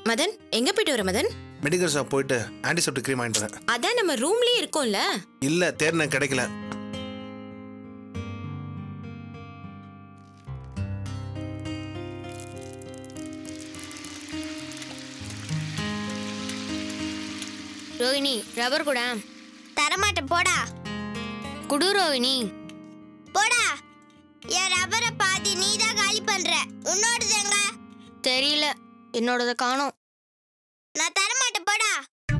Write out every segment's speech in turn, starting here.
மதன் எங்க போயிட்டு வர மதன்? மெடிக்கல் ஷாப் போயிட்டு ஆன்டிசெப்டிக் க்ரீம் வாங்கிட்டு வரேன். அதான் நம்ம ரூம்லயே இருக்கோம்ல. இல்ல தேர்ன கிடைக்கல. ரோஹிணி ரப்பர் கூட தரமாட்டேன் போடா. குடு ரோஹிணி. போடா. என் ரப்பரை பாதி நீ தான் காலி பண்ற. உன்னோடது எங்க? தெரியல, என்னோடத காணோம். நான் தரமாட்டேன் போடா.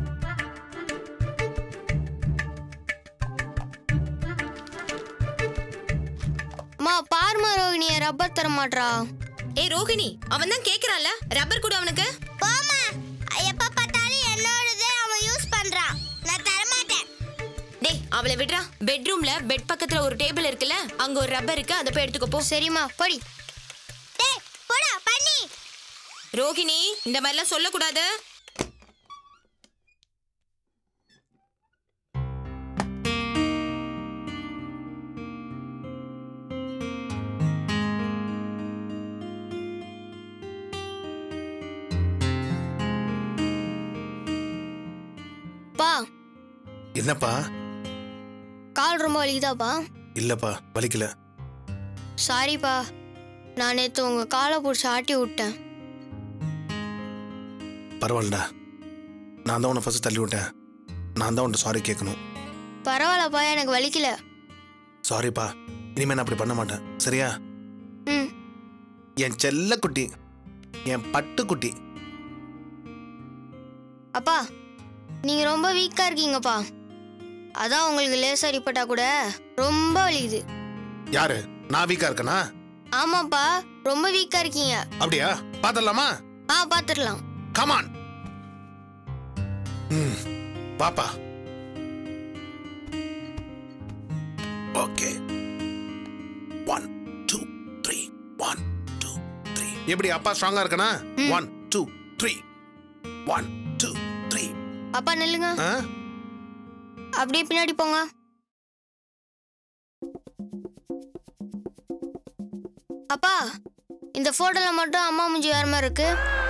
மா பாருமா ரோஹிணி ரப்பர் தர மாட்றா. ஏய் ரோஹிணி, அவன் தான் கேக்குறான்ல, ரப்பர் கொடு அவனுக்கு. போமா, எப்ப பார்த்தாலும் என்னோடது அவன் யூஸ் பண்றான். நான் தர மாட்டேன். டேய் அவளை விடுறா. பெட்ரூம்ல பெட் பக்கத்துல ஒரு டேபிள் இருக்குல்ல, அங்க ஒரு ரப்பர் இருக்கு, அதை போய் எடுத்துக்கோ போ. சரிம்மா போடி. டேய் போடா பண்ணி. ரோஹிணி இந்த மாதிரிலாம் சொல்லக்கூடாது. பா என்னப்பா? கால் ரொம்ப வலிக்குதாப்பா? இல்லப்பா வலிக்கல. சாரிப்பா, நான் நேற்று உங்க காலை பிடிச்சி ஆட்டி விட்டேன். பரவாயில்லடா, நான் தான் உன்னை ஃபர்ஸ்ட் தள்ளி விட்டேன். நான் தான் உன்னை சாரி கேட்கணும். பரவாயில்லப்பா, எனக்கு வலிக்கல. சாரிப்பா, இனிமே நான் அப்படி பண்ண மாட்டேன். சரியா? ம். என் செல்ல குட்டி, என் பட்டு குட்டி. அப்பா நீங்க ரொம்ப வீக்கா இருக்கீங்கப்பா. அதான் உங்களுக்கு லேசா அடிபட்டா கூட ரொம்ப வலிக்குது. யாரு? நான் வீக்கா இருக்கனா? ஆமாப்பா, ரொம்ப வீக்கா இருக்கீங்க. அப்படியா? பாத்துடலாமா? பாத்துடலாம். Come on. பாப்பா. ஓகே. 1 2 3 1 2 3. எப்படி அப்பா ஸ்ட்ராங்கா இருக்கனா? 1 2 3 1 2 3. அப்பா நில்லுங்க. அப்படியே பின்னாடி போங்க. அப்பா இந்த போட்டோல மட்டும் அம்மா மூஞ்சி வேற மாதிரி இருக்கு.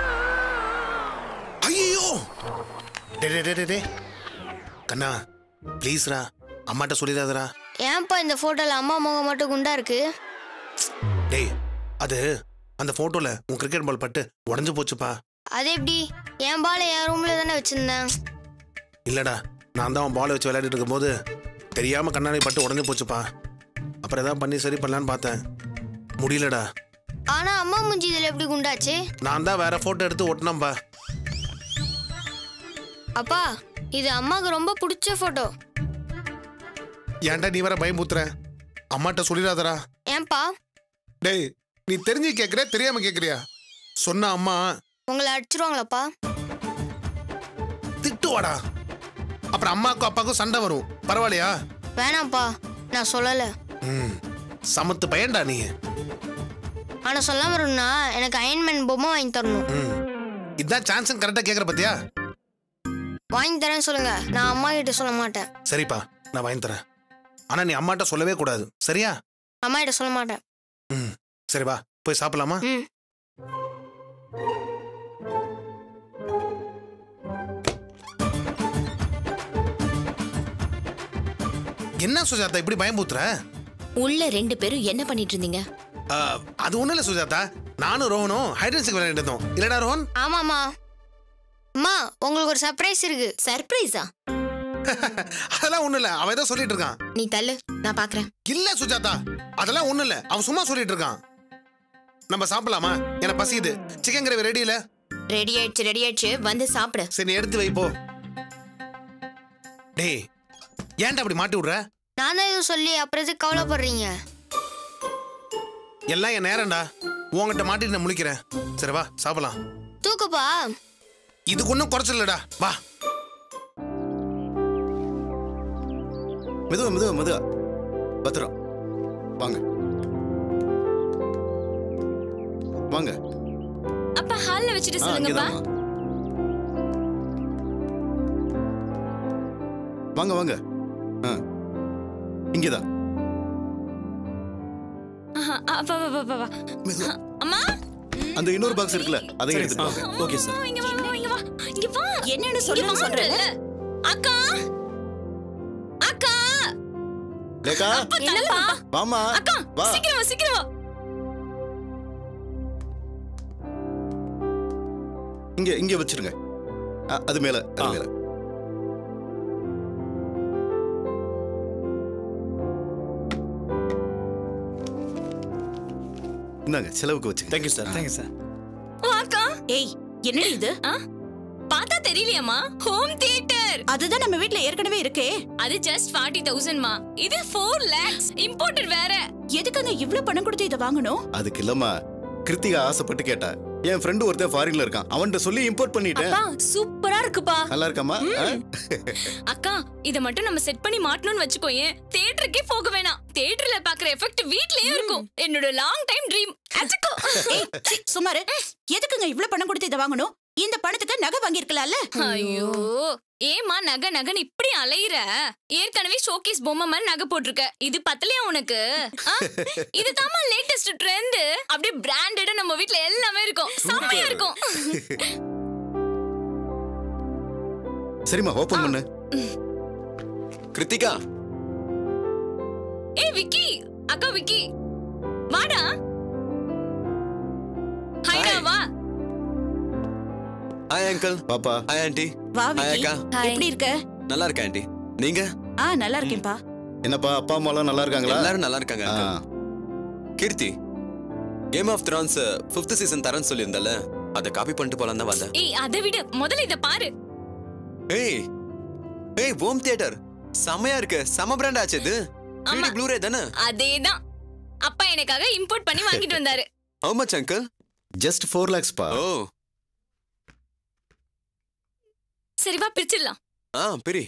ஐயோ டே கண்ணா, ப்ளீஸ்ரா, அம்மாட்ட சொல்லிடாதடா. ஏன்பா இந்த போட்டோல அம்மா முகம் மட்டும் குண்டா இருக்கு? டேய் அது அந்த போட்டோல உன் கிரிக்கெட் பால் பட்டு உடஞ்சு போச்சுப்பா. அது எப்படி? என் பாலை என் ரூம்ல தானே வச்சிருந்தேன். இல்லடா, நான் தான் பால் வச்சு விளையாடிட்டு இருக்கும்போது தெரியாம கண்ணாடி பட்டு உடஞ்சு போச்சுப்பா. அப்புறம் ஏதாவது பண்ணி சரி பண்ணலான்னு பார்த்தேன், முடியலடா. ஆனா அம்மா மூஞ்சி இதுல எப்படி குண்டாச்சு? நான் தான் வேற போட்டோ எடுத்து ஒட்டினம்பா. அப்பா இது அம்மாக்கு ரொம்ப பிடிச்ச போட்டோ. ஏன்டா நீ வேற பயமுத்துற? அம்மாட்ட சொல்லிடாதடா. ஏன்பா? டேய் நீ தெரிஞ்சு கேக்குறியா தெரியாம கேக்குறியா? சொன்ன அம்மா உங்களை அடிச்சிருவாங்களாப்பா? திட்டுவாடா. அப்புறம் அம்மாக்கும் அப்பாக்கும் சண்டை வரும். பரவாயில்லையா? வேணாம்ப்பா, நான் சொல்லல. சமத்து பையன்டா நீ. ஆனா சொல்லாம இருந்தா எனக்கு அயன்மேன் பொம்மை வாங்கி தரணும். இதான் சான்ஸ் கரெக்டா கேக்குற பத்தியா? வாங்கி தரேன்னு சொல்லுங்க, நான் அம்மா கிட்ட சொல்ல மாட்டேன். சரிப்பா, நான் வாங்கி தரேன். ஆனா நீ அம்மாட்ட சொல்லவே கூடாது. சரியா? அம்மா கிட்ட சொல்ல மாட்டேன். சரி வா போய் சாப்பிடலாமா? என்ன சுஜாதா இப்படி பயமுத்துற? உள்ள 2 பேரும் என்ன பண்ணிட்டு இருந்தீங்க? அது ஒண்ணு இல்ல சுஜாதா, நானும் ரோஹனும் ஹைட் அண்ட் சீக் விளையாடிட்டு இருந்தோம். இல்லடா ரோஹன்? ஆமாமா. அம்மா உங்களுக்கு ஒரு சர்ப்ரைஸ் இருக்கு. சர்ப்ரைஸா? அதெல்லாம் ஒண்ணு இல்ல, அவன் ஏதோ சொல்லிட்டு இருக்கான். நீ தள்ளு, நான் பாக்குறேன். இல்ல சுஜாதா, அதெல்லாம் ஒண்ணு இல்ல, அவன் சும்மா சொல்லிட்டு இருக்கான். நம்ம சாப்பிடலாமா? எனக்கு பசிக்குது. சிக்கன் கிரேவி ரெடி இல்ல? ரெடி ஆயிடுச்சு, வந்து சாப்பிடு. சரி நீ எடுத்து வை போ. டேய் ஏன்டா அப்படி மாட்டி விடுற? நான் தான் எதுவும் சொல்லி அப்புறம் எதுக்கு கவலைப்படுறீங்க? எல்லாம் என் நேரம்டா, உங்ககிட்ட மாட்டிட்டு நான் முழிக்கிறேன். சரி வா சாப்பிடலாம். தூக்குப்பா. இதுக்கு ஒன்றும் குறைச்சலடா, வா. மெதுவா மெதுவா மெதுவா பத்திரம். வாங்க வாங்க. அப்பா ஹால்ல வச்சிட்டு சொல்லுங்கப்பா. வாங்க வாங்க. இங்கதான். அம்மா அந்த இன்னொரு பாக்ஸ் இருக்குல்ல, அதை எடுத்துட்டு வாங்க. Okay sir. இங்க வா. என்னன்னு சொல்றேன்ல. அக்கா அக்கா ரேகா என்னப்பா? வாமா அக்கா வா. சீக்கிரம் வா, சீக்கிரம் வா. இங்க வச்சிருங்க. அது மேல அது மேல. இந்தாங்க செலவுக்கு வச்சுங்க. Thank you sir. Thank you sir. ஓ அக்கா, ஏய் என்னடி இது? பார்த்தா தெரியலையாமா? Home theatre. அதுதான் நம்ம வீட்ல ஏற்கனவே இருக்கே. அது ஜஸ்ட் 40,000 மா. இது 4 lakhs இம்போர்ட்டட் வேற. எதுக்குங்க இவ்ளோ பணம் கொடுத்து இத வாங்கணும்? அதுக்கு இல்லம்மா, கிருத்திகா ஆசைப்பட்டு கேட்டா. என் ஃப்ரெண்டு ஒருத்தன் ஃபாரின்ல இருக்கான், அவன்கிட்ட சொல்லி இம்போர்ட் பண்ணிட்டேன். அப்பா சூப்பரா இருக்குப்பா. நல்லா இருக்காமா? அக்கா இத மட்டும் நம்ம செட் பண்ணி மாட்டணும்னு வச்சுக்கோயேன், தியேட்டருக்கே போக வேணாம். தியேட்டர்ல பாக்குற எஃபெக்ட் வீட்லயே இருக்கும். என்னோட லாங் டைம் ட்ரீம். அச்சக்கோ. ஏய் சுமாரு, எதுக்குங்க இவ்ளோ பணம் கொடுத்து இத வாங்கணும்? இந்த பணத்துக்கு நகை வாங்கி இருக்கலாம்ல? ஐயோ ஏமா நகன்னு இப்படி அலையிற? ஏற்கனவே ஷோகேஸ் பொம்மை மாதிரி நகை போட்டிருக்க, இது பத்தலையா உனக்கு? இதுதாம்மா லேட்டஸ்ட் ட்ரெண்ட். அப்படியே பிராண்டடா நம்ம வீட்ல எல்லாமே இருக்கும், செம்மையா இருக்கும். சரிம்மா, ஓபன் பண்ணு. கிருத்திகா. ஏய் விக்கி, அக்கா விக்கி வாடா. ஹைடா வா. Hi uncle. பாப்பா. Hi aunty. வா ஹாய் விக்கி. அக்கா. எப்படி இருக்க? நல்லா இருக்கேன் ஆண்டி. நீங்க? நல்லா இருக்கேன்பா. என்னப்பா, அப்பா அம்மா எல்லாம் நல்லா இருக்காங்களா? எல்லாரும் நல்லா இருக்காங்க uncle. Keerthi, Game of Thrones 5th season தரேன்னு சொல்லியிருந்தல, அதை காப்பி பண்ணிட்டு போலாம் தான் வந்தேன். ஏய் அதை விடு, முதல்ல இத பாரு. ஏய் ஏய், ஹோம் தியேட்டர் செமையா இருக்கு. செம பிராண்ட் ஆச்சு இது. ஆமா. ப்ளூரே தானே? அதேதான். அப்பா எனக்காக இம்போர்ட் பண்ணி வாங்கிட்டு வந்தாரு. How much uncle? Just 4 lakhs பா. ஓ. சரி வா பிரிச்சிடலாம். பிரி.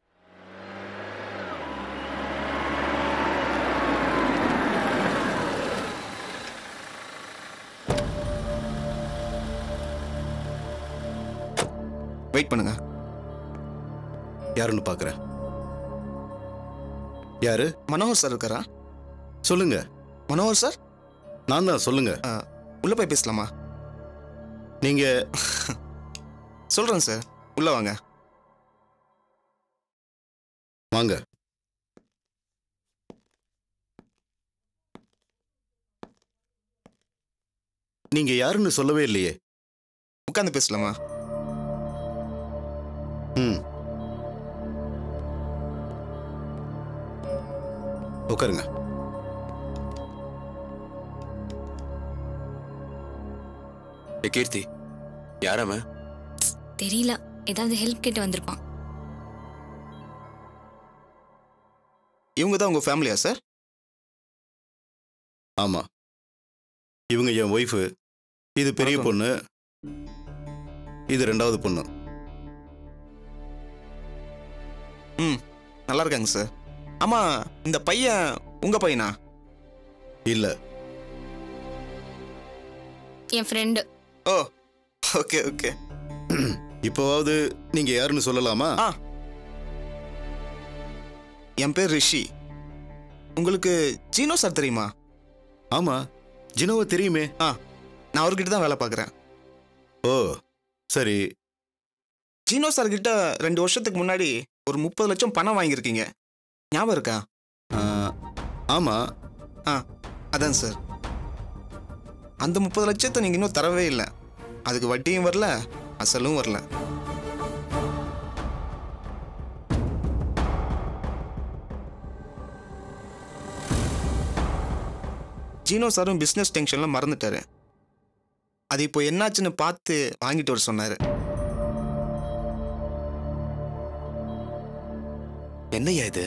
வெயிட் பண்ணுங்க. யாருன்னு பாக்குறேன். யாரு? மனோகர் சார் இருக்காரா? சொல்லுங்க. மனோகர் சார்? நான் தான், சொல்லுங்க. உள்ள போய் பேசலாமா? நீங்க? சொல்றேன் சார், உள்ள வாங்க. வாங்க. நீங்க யாருன்னு சொல்லவே இல்லையே. உட்கார்ந்து பேசலாமா? உட்காருங்க. கீர்த்தி, யாராம? தெரியல, ஏதாவது ஹெல்ப் கேட்டு வந்திருப்பான். இவங்க தான் உங்க ஃபேமிலியா சார்? ஆமா, இவங்க என் ஒய்ஃபு. இது பெரிய பொண்ணு, இது 2வது பொண்ணு. நல்லா இருக்காங்க சார். ஆமா, இந்த பையன் உங்க பையனா? இல்ல, என் ஃப்ரெண்டு. ஓ, ஓகே ஓகே. இப்போவாவது நீங்க யாருன்னு சொல்லலாமா? என் பேர் ரிஷி. உங்களுக்கு ஜீனோ சார் தெரியுமா? ஆமா, ஜினோவை தெரியுமே. நான் அவர்கிட்ட தான் வேலை பார்க்குறேன். ஓ சரி. ஜீனோ சார் கிட்ட 2 வருஷத்துக்கு முன்னாடி ஒரு 30 லட்சம் பணம் வாங்கியிருக்கீங்க, ஞாபகம் இருக்கா? ஆமா. அதான் சார், அந்த 30 லட்சத்தை நீங்க இன்னும் தரவே இல்லை. அதுக்கு வட்டியும் வரல, அசலும் வரல. ஜீனோ சாரும் பிஸ்னஸ் டென்ஷன்ல மறந்துட்டாரு. அது இப்போ என்னாச்சுன்னு பார்த்து வாங்கிட்டு வர சொன்னாரு. என்னையா இது?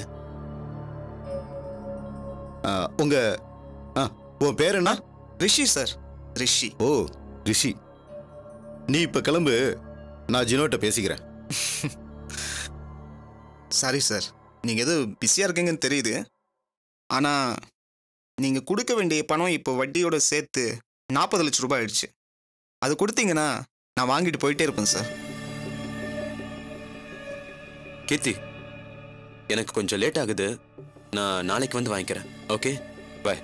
உன் பேர் என்ன? ரிஷி சார், ரிஷி. ஓ ரிஷி, நீ இப்ப கிளம்பு, நான் ஜினோட்ட பேசிக்கிறேன். சாரி சார், நீங்க எது பிஸியா இருக்கீங்கன்னு தெரியுது. ஆனா நீங்க கொடுக்க வேண்டிய பணம் இப்போ வட்டியோட சேர்த்து 40 லட்சம் ரூபாய் ஆயிடுச்சு. அது கொடுத்தீங்கன்னா நான் வாங்கிட்டு போயிட்டே இருப்பேன் சார். கீர்த்தி, எனக்கு கொஞ்சம் லேட் ஆகுது, நான் நாளைக்கு வந்து வாங்கிக்கிறேன். Okay, bye.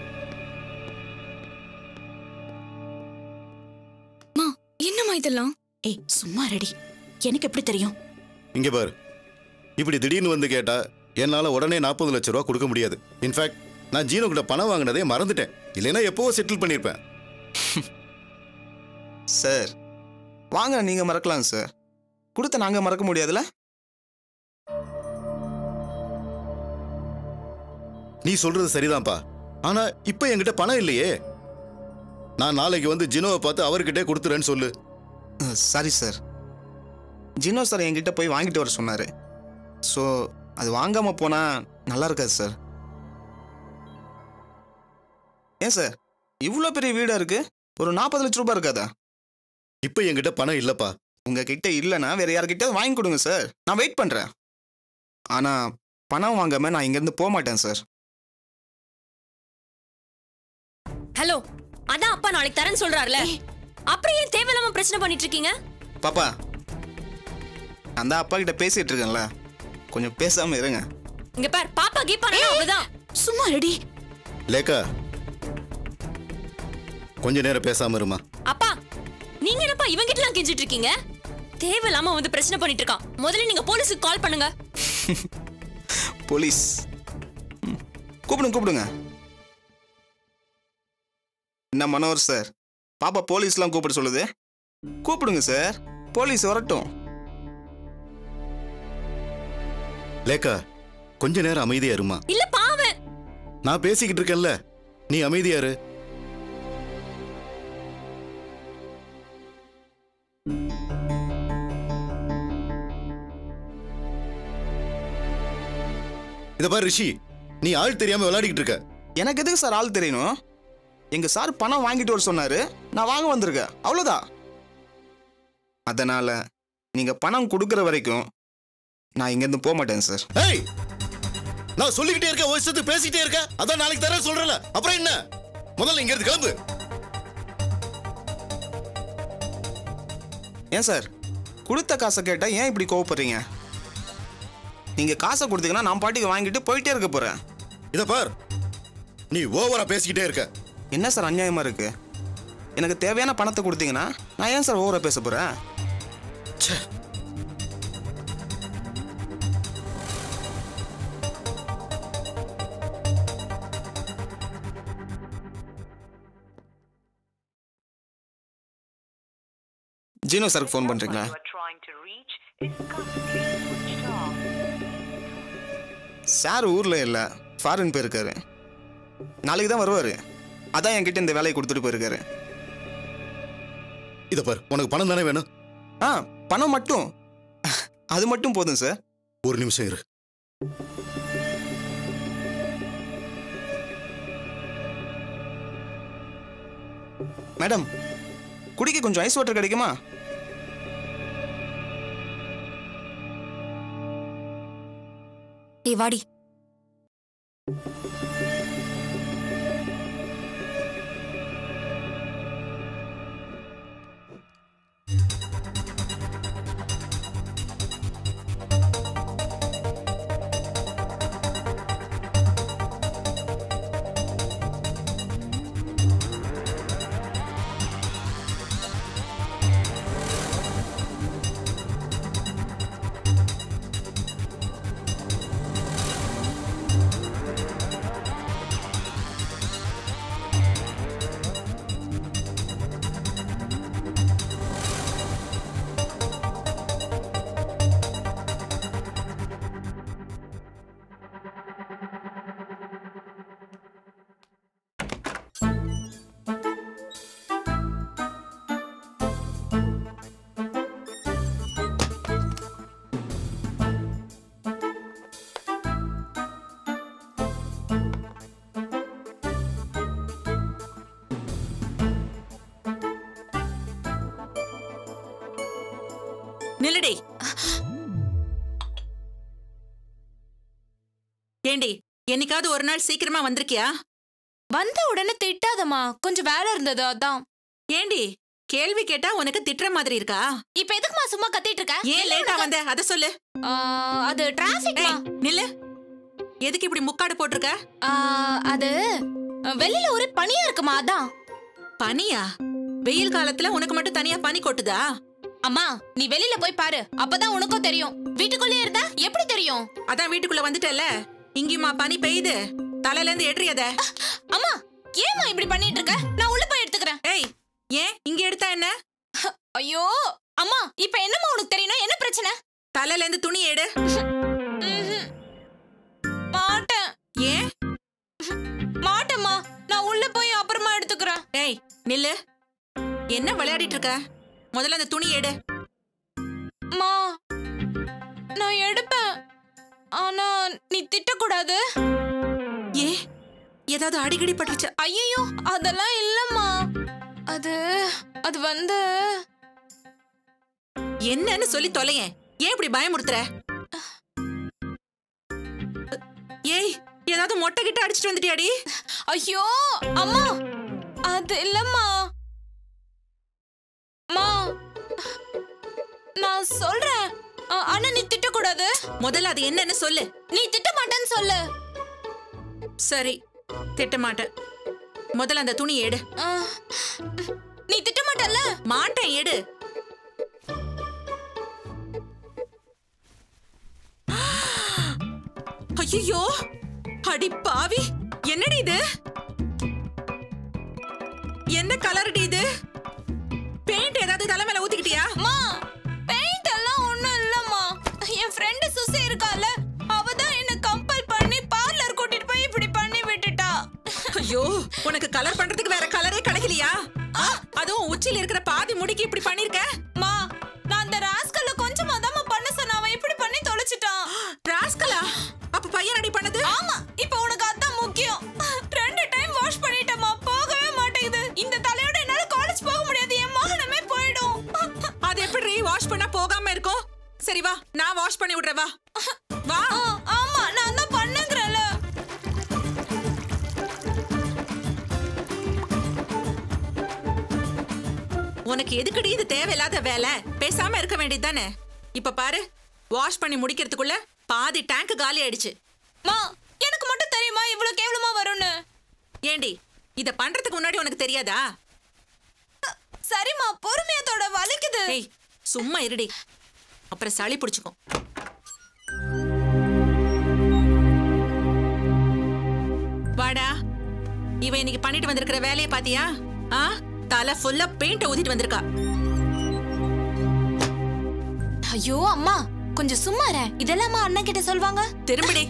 என்னம்மா இதெல்லாம்? ஏய் சும்மா ரெடி, எனக்கு எப்படி தெரியும்? இங்க பாரு, இப்படி திடீர்னு வந்து கேட்டா என்னால உடனே 40 லட்சம் ரூபா கொடுக்க முடியாது. இன்ஃபேக்ட் நான் ஜீனோ கிட்ட பணம் வாங்கினதே மறந்துட்டேன். இல்லைன்னா எப்போவோ செட்டில் பண்ணியிருப்பேன். சார் வாங்க, நீங்க மறக்கலாம் சார், கொடுத்த நாங்க மறக்க முடியாதுல்ல? நீ சொல்றது சரிதான்ப்பா. ஆனா இப்ப என்கிட்ட பணம் இல்லையே. நான் நாளைக்கு வந்து ஜினோவை பார்த்து அவர்கிட்டே கொடுத்துறேன்னு சொல்லு. சாரி சார், ஜினோ சார் என்கிட்ட போய் வாங்கிட்டு வர சொன்னாரு. ஸோ அது வாங்காம போனா நல்லா இருக்காது சார். ஏன் சார் இவ்வளோ பெரிய வீடா இருக்கு, ஒரு 40 லட்சம் ரூபாய் இருக்காதா? இப்ப என்கிட்ட பணம் இல்லப்பா. உங்ககிட்ட இல்லைன்னா வேற யார்கிட்ட வாங்கி கொடுங்க சார், நான் வெயிட் பண்றேன். ஆனா பணம் வாங்காம நான் இங்கிருந்து போக மாட்டேன் சார். ஹலோ, அதான் அப்பா நாளைக்கு தரேன்னு சொல்றாருல, அப்புறம் ஏன் தேவையில்லாம பிரச்சனை பண்ணிட்டு இருக்கீங்க? பாப்பா, அந்த அப்பா கிட்ட பேசிட்டு இருக்கேன்ல, கொஞ்சம் பேசாம இருங்க. இங்க பார், பாப்பா கீப்பா அவ்வளவுதான். சும்மா ரெடி. லேக்கா, கொஞ்ச நேரம் பேசாம இருமா. அப்பா நீங்க என்னப்பா இவங்கிட்ட எல்லாம் கெஞ்சிட்டு இருக்கீங்க? தேவையில்லாம வந்து பிரச்சனை பண்ணிட்டு இருக்கான். முதல்ல நீங்க போலீஸுக்கு கால் பண்ணுங்க. போலீஸ் கூப்பிடுங்க. என்ன மனோகர் சார், பாப்பா போலீஸ்லாம் கூப்பிட சொல்லுது? கூப்பிடுங்க சார், போலீஸ் வரட்டும். லேக்கா, கொஞ்ச நேரம் அமைதியா இருமா. இல்ல பாவம், நான் பேசிக்கிட்டு இருக்கேன்ல, நீ அமைதியா இரு. இத பாரு ரிஷி, நீ ஆள் தெரியாம விளையாடிக்கிட்டு இருக்க. எனக்கு எதுக்கு சார் ஆள் தெரியணும்? எங்க சார் பணம் வாங்கிட்டு வர சொன்னாரு, நான் வாங்க வந்திருக்கேன், அவ்வளவுதான். அதனால நீங்க பணம் கொடுக்கற வரைக்கும் நான் இங்க இருந்து போக மாட்டேன் சார். ஏய், நான் சொல்லிக்கிட்டே இருக்கேன், ஒரு சத்து பேசிக்கிட்டே இருக்க. அதான் நாளைக்கு தரேன் சொல்றல, அப்புறம் என்ன? முதல்ல இங்க இருந்து கிளம்பு. ஏன் சார் கொடுத்த காசை கேட்டா ஏன் இப்படி கோவப்படுறீங்க? நீங்க காசை கொடுத்தீங்கன்னா நான் பாட்டுக்கு வாங்கிட்டு போயிட்டே இருக்க போறேன். இத பார், நீ ஓவரா பேசிக்கிட்டே இருக்க. என்ன சார் அநியாயமா இருக்கு? எனக்கு தேவையான பணத்தை கொடுத்தீங்கன்னா நான் ஏன் சார் ஓவரா பேச போறேன்? ஜீனோ சாருக்கு ஃபோன் பண்றீங்களா? சார் ஊர்ல இல்ல, ஃபாரின் போயிருக்காரு. நாளைக்கு தான் வருவாரு. அதான் என்கிட்ட இந்த வேலையை கொடுத்துட்டு போயிருக்காரு. இத பார், உனக்கு பணம் தானே வேணும்? பணம் மட்டும், அது மட்டும் போதும் சார். ஒரு நிமிஷம் இரு. மேடம், குடிக்க கொஞ்சம் ஐஸ் வாட்டர் கிடைக்குமா? ஏய் வாடி. நில்லுடி. ஏண்டி, என்னைக்காவது ஒரு நாள் சீக்கிரமா வந்திருக்கியா? வந்த உடனே திட்டாதம்மா, கொஞ்சம் வேலை இருந்தது அதான். ஏண்டி, கேள்வி கேட்டா உனக்கு திட்டுற மாதிரி இருக்கா? இப்ப எதுக்குமா சும்மா கத்திட்டு இருக்க? ஏன் லேட்டா வந்த அத சொல்லு. அது டிராபிக். நில்லு. எதுக்கு இப்படி முக்காடு போட்டிருக்க? அது வெளியில ஒரு பனியா இருக்குமா, அதான். பனியா? வெயில் காலத்துல உனக்கு மட்டும் தனியா பனி கொட்டுதா? அம்மா நீ வெளியில போய் பாரு, அப்பதான் உனக்கும் தெரியும். வீட்டுக்குள்ளே இருந்தா எப்படி தெரியும்? அதான் வீட்டுக்குள்ள வந்துட்டல, இங்கேயுமா பனி பெய்யுது, தலையில இருந்து எடுறியத. அம்மா ஏமா இப்படி பண்ணிட்டு இருக்க? நான் உள்ள போய் எடுத்துக்கிறேன். ஏய், ஏன் இங்க எடுத்தா என்ன? ஐயோ அம்மா, இப்ப என்னம்மா உனக்கு தெரியணும்? என்ன பிரச்சனை? தலையில இருந்து துணி எடு. மாட்டேன். ஏன் மாட்டேம்மா, நான் உள்ள போய் அப்புறமா எடுத்துக்கிறேன். ஏய் நில்லு, என்ன விளையாடிட்டு இருக்க? முதல்ல அந்த துணி எடு. மா நான் எடுப்பேன், ஆனா நீ திட்டக்கூடாது. ஏ ஏதாவது அடிக்கடி பட்டுச்சு? ஐயோ அதெல்லாம் இல்லம்மா, அது வந்து என்னன்னு சொல்லி தொலையேன். ஏன் இப்படி பயமுறுத்துற? ஏய் ஏதாவது மொட்டை கிட்ட அடிச்சிட்டு வந்துட்டியாடி? ஐயோ அம்மா அது இல்லம்மா. மா நான் சொல்றேன், ஆனா நீ திட்டக்கூடாது. முதல்ல அது என்னன்னு சொல்லு. நீ திட்ட மாட்டேன்னு சொல்லு. சரி திட்ட மாட்டேன். முதல்ல அந்த துணி எடு. நீ திட்ட மாட்டல்ல? மாட்டேன், எடு. ஐயோ அடி பாவி, என்னடி இது? என்ன கலர்டி இது? பெயிண்ட் ஏதாவது தலை மேல ஊத்திக்கிட்டியா? மா பெயிண்ட் எல்லாம் ஒண்ணும் இல்லம்மா, என் ஃப்ரெண்ட் சுசி இருக்கால, அவ தான் என்ன கம்பல் பண்ணி பார்லர் கூட்டிட்டு போய் இப்படி பண்ணி விட்டுட்டா. ஐயோ உனக்கு கலர் பண்றதுக்கு வேற கலரே கிடைக்கலையா? அதுவும் உச்சில இருக்கிற பாதி முடிக்கு இப்படி பண்ணிருக்க? மா நான் அந்த ராஸ்கல்ல கொஞ்சமா தான் பண்ண சொன்ன, அவன் இப்படி பண்ணி தொலைச்சிட்டான். ராஸ்கலா? அப்ப பையன் அடி பண்ணது? ஆமா, இப்போ உனக்கு அதான் முக்கியம். 2 டைம் வாஷ் பண்ணிட்டேமா, போகவே மாட்டேங்குது. இந்த தலையோட என்னால காலேஜ் போக முடியாது, என் மானமே போய்டும். அது எப்படி வாஷ் பண்ணா போகாம இருக்கும்? சரி வா, நான் வாஷ் பண்ணி விடுறேன், வா வா. ஆமா நான் தான் பண்ணுங்கறல. உனக்கு எதுக்குடி இது தேவையில்லாத வேலை? பேசாம இருக்க வேண்டியது தானே? இப்ப பாரு, வாஷ் பண்ணி முடிக்கிறதுக்குள்ள பாதி டேங்க் காலி ஆயிடுச்சு. மா எனக்கு மட்டும் தெரியுமா இவ்வளவு கேவலமா வரும்னு? ஏண்டி இத பண்றதுக்கு முன்னாடி உனக்கு தெரியாதா? சரிம்மா, பொறுமையத்தோட வலிக்குது. ஏய் சும்மா இருடி, அப்புறம் சளி பிடிச்சுக்கும். வாடா, இவ இன்னைக்கு பண்ணிட்டு வந்திருக்கிற வேலையை பாத்தியா? தலை ஃபுல்லா பெயிண்ட் ஊத்திட்டு வந்திருக்கா. ஐயோ அம்மா கொஞ்சம் சும்மா இரு, இதெல்லாம் அண்ணன் கிட்ட சொல்வாங்க. திரும்படி.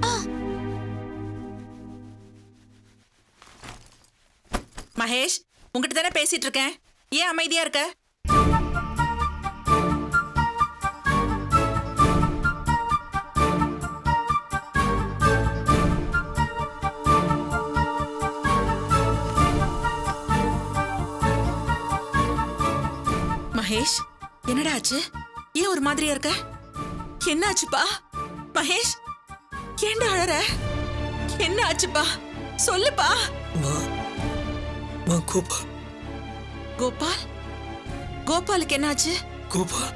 மகேஷ், உங்ககிட்ட தானே பேசிட்டு இருக்கேன், ஏன் அமைதியா இருக்க? மகேஷ் என்னடா ஆச்சு? ஏன் ஒரு மாதிரியா இருக்க? என்ன ஆச்சுப்பா? மகேஷ் ஏன்டா அழற? என்ன ஆச்சுப்பா சொல்லுப்பா. கோபால். கோபால்? கோபாலுக்கு என்ன ஆச்சு? கோபால்.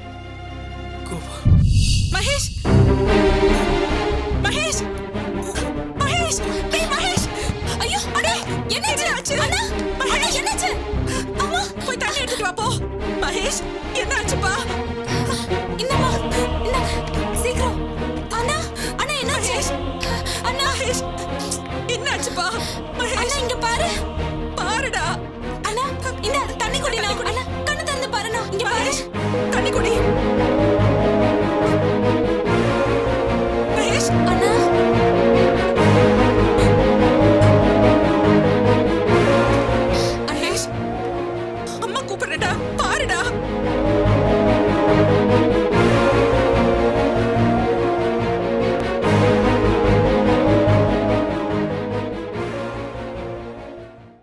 மகேஷ், மகேஷ், மகேஷ், டேய் மகேஷ். ஐயோ அடே என்ன ஆச்சு? அண்ணா மகேஷ் என்னாச்சு? அம்மா போய் தண்ணி எடுத்துட்டு வா போ. மகேஷ் என்ன ஆச்சுப்பா?